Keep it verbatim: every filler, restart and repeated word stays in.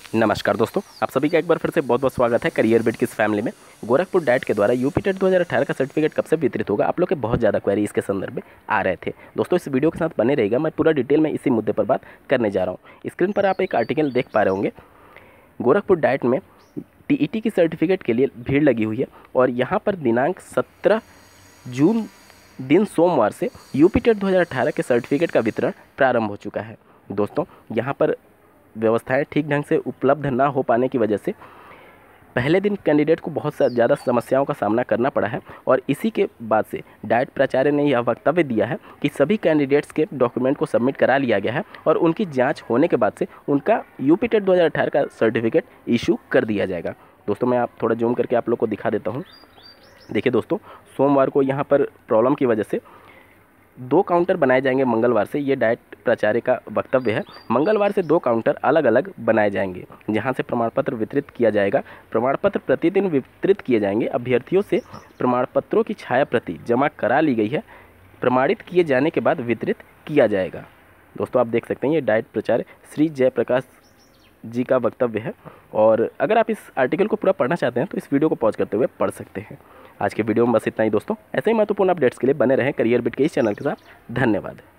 नमस्कार दोस्तों, आप सभी का एक बार फिर से बहुत बहुत स्वागत है करियर बिट की इस फैमिली में। गोरखपुर डाइट के द्वारा यूपीटेट दो हज़ार अठारह का सर्टिफिकेट कब से वितरित होगा, आप लोग के बहुत ज़्यादा क्वेरी इसके संदर्भ में आ रहे थे। दोस्तों इस वीडियो के साथ बने रहेगा, मैं पूरा डिटेल में इसी मुद्दे पर बात करने जा रहा हूँ। स्क्रीन पर आप एक आर्टिकल देख पा रहे होंगे। गोरखपुर डाइट में टीईटी की सर्टिफिकेट के लिए भीड़ लगी हुई है और यहाँ पर दिनांक सत्रह जून दिन सोमवार से यूपीटेट दो हज़ार अठारह के सर्टिफिकेट का वितरण प्रारंभ हो चुका है। दोस्तों यहाँ पर व्यवस्थाएं ठीक ढंग से उपलब्ध ना हो पाने की वजह से पहले दिन कैंडिडेट को बहुत ज़्यादा समस्याओं का सामना करना पड़ा है और इसी के बाद से डाइट प्राचार्य ने यह वक्तव्य दिया है कि सभी कैंडिडेट्स के डॉक्यूमेंट को सबमिट करा लिया गया है और उनकी जांच होने के बाद से उनका यूपीटेट दो हज़ार अठारह का सर्टिफिकेट इशू कर दिया जाएगा। दोस्तों मैं आप थोड़ा जूम करके आप लोग को दिखा देता हूँ। देखिए दोस्तों, सोमवार को यहाँ पर प्रॉब्लम की वजह से दो काउंटर बनाए जाएंगे मंगलवार से, ये डाइट प्राचार्य का वक्तव्य है। मंगलवार से दो काउंटर अलग अलग बनाए जाएंगे जहां से प्रमाण पत्र वितरित किया जाएगा। प्रमाण पत्र प्रतिदिन वितरित किए जाएंगे। अभ्यर्थियों से प्रमाण पत्रों की छाया प्रति जमा करा ली गई है, प्रमाणित किए जाने के बाद वितरित किया जाएगा। दोस्तों आप देख सकते हैं ये डाइट प्राचार्य श्री जयप्रकाश जी का वक्तव्य है और अगर आप इस आर्टिकल को पूरा पढ़ना चाहते हैं तो इस वीडियो को पॉज करते हुए पढ़ सकते हैं। आज के वीडियो में बस इतना ही दोस्तों। ऐसे ही महत्वपूर्ण अपडेट्स के लिए बने रहें करियर बिट के इस चैनल के साथ। धन्यवाद।